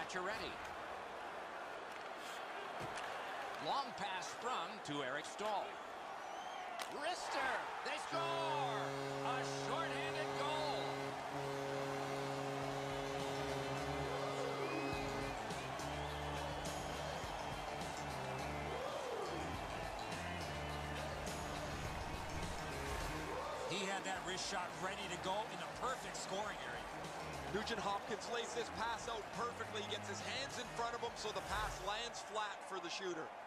Pacioretty. Long pass sprung to Eric Staal. Wrister, they score! A shorthanded goal. He had that wrist shot ready to go in the perfect scoring area. Nugent-Hopkins lays this pass out perfectly. He gets his hands in front of him so the pass lands flat for the shooter.